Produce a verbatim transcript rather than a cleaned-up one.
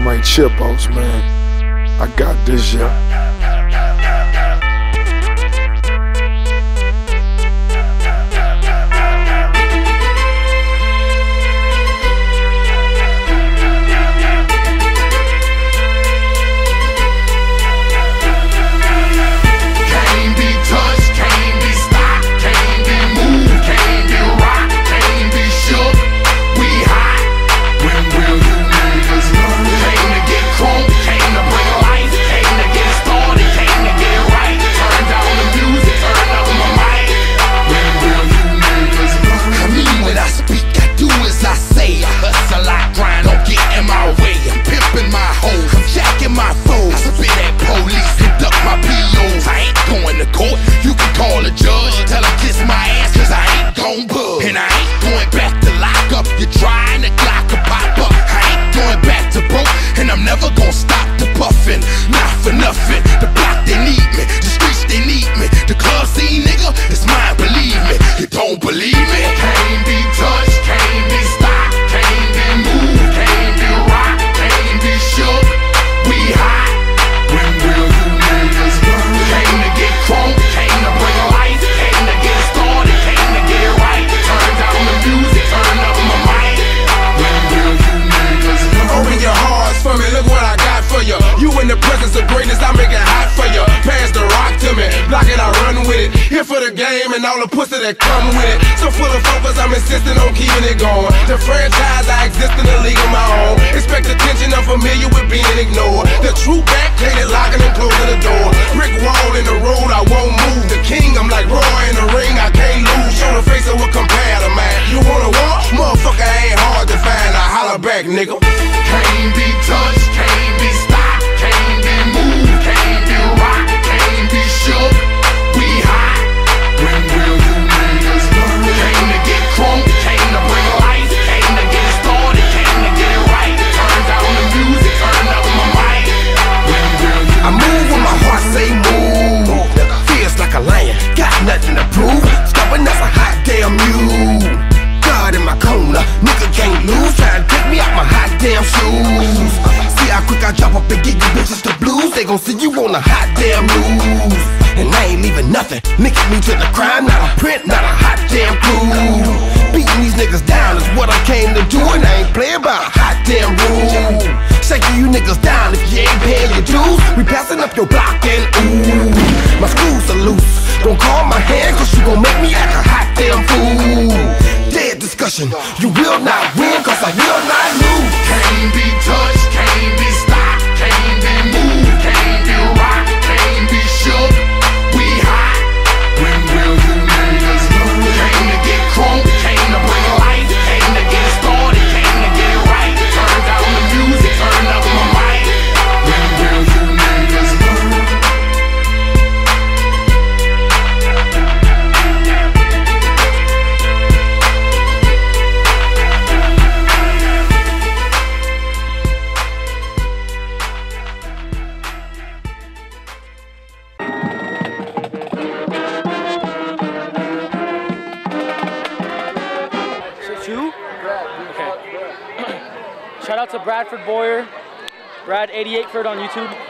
Dynamite Chipos, man. I got this, yeah. For the game and all the pussy that come with it. So full of focus, I'm insisting on keeping it going. The franchise, I exist in a league of my own. Expect attention, I'm familiar with being ignored. The true back, hated locking and closing the door. Brick wall in the road, I won't move. The king, I'm like Roy in the ring, I can't lose. Show the face of what compare to man. You wanna war? Motherfucker ain't hard to find. I holler back, nigga. Can't be touched, can't be stopped, can't be moved, can't be rocked, can't be shook. We hot. When will you niggas learn? Came to get crunk, came to bring life, came to get started, came to get it right. Turn down the music, turn up my mic. When will you I move when my heart say move. Feels like a lion, got nothing to prove. Stubborn as a hot damn mule. God in my corner, nigga can't lose. Trying to take me out my hot damn shoes. See how quick I drop up and get you bitches the blues. They gon' see you on the hot damn news. And I ain't leaving nothing, linking me to the crime. Not a print, not a hot damn clue. Beating these niggas down is what I came to do. And I ain't playing by a hot damn rule. Shaking you niggas down if you ain't paying your dues. We passing up your block and ooh. My screws are loose, don't call my hand, cause you gon' make me act a hot damn fool. Dead discussion, you will not win, cause I will not lose. Can't be touched, can't be stopped, can't be moved, can't be rocked, can't be shook. We hot. When will you niggas learn? Came to get crunk, came to bring life, came to get started, came to get it right. Turn down the music, turn up my mic. When will you niggas learn? Shout out to Bradford Boyer, Brad eighty-eight Ford on YouTube.